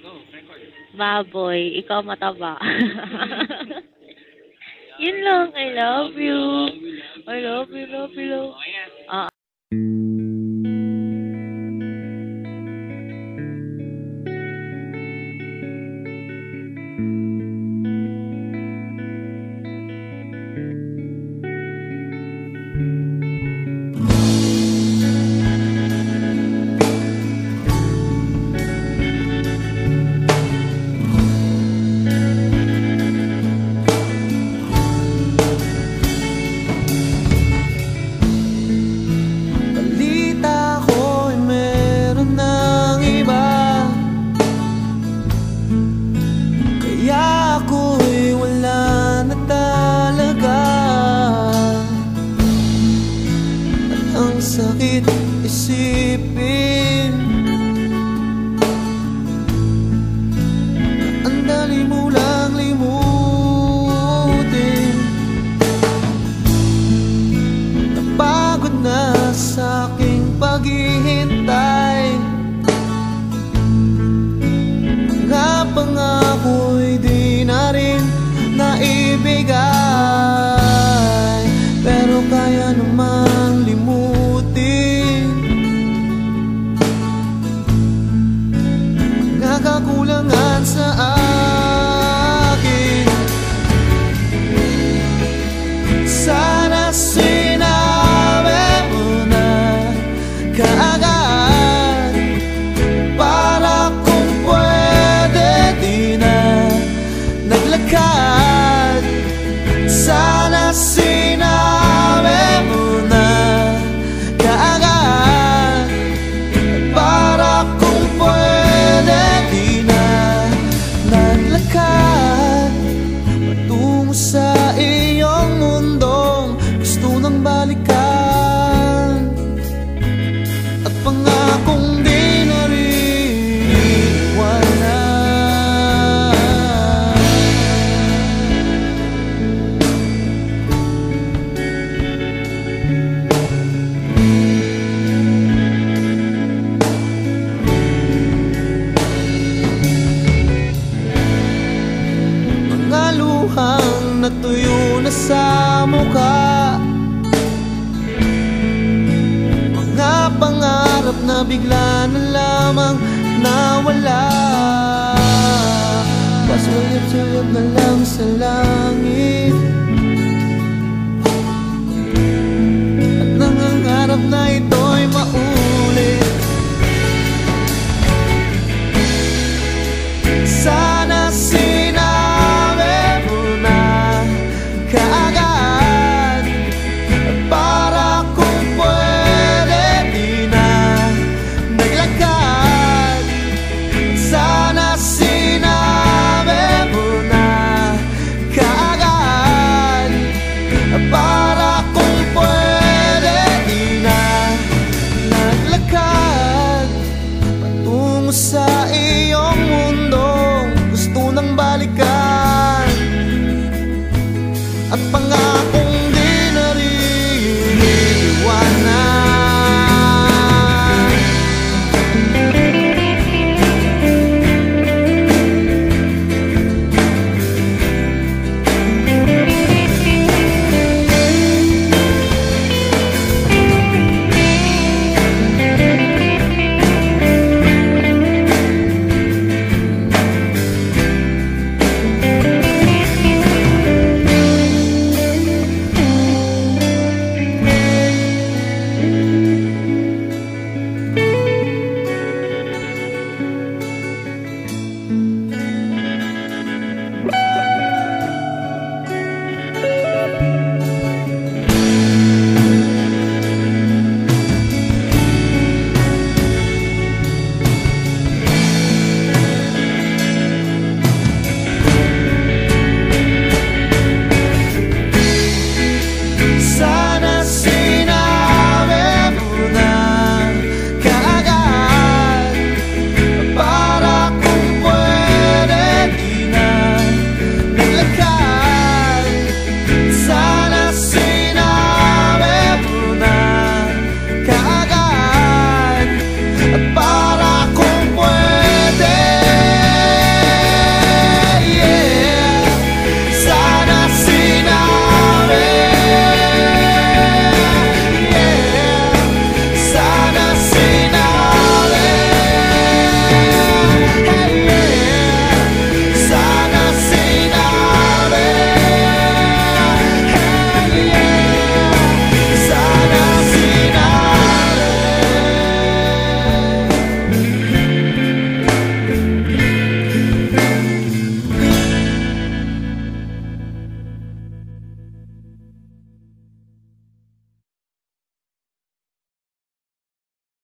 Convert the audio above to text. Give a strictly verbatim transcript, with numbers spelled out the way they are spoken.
Baboy, ikaw mataba. Yun lang, I love you. I love you, love you, love. Ah. Sakit isipin ang dali mo lang limutin. Napagod na sa aking paghihintay. Mga pangako'y di na rin naibigay, pero kaya naman limutin. Kakulangan sa akin, sana sinabi mo na kaagad, para kung pwede di na naglakad. Sana sinabi mo na kaagad, para kung pwede patungo sa iyong mundong gusto nang balikan, at pangakong di na rin iwanan. Luhang natuyo na sa mukha, mga pangarap na bigla na lamang nawala. Pasuyot-suyot na lang sa langit, at nangangarap na ito'y maulit. Sana sinabi mo na kaagad, para kung pwede di na naglakad. Sana sinabi mo na kaagad, para kung pwede di na naglakad patungo sa iyo.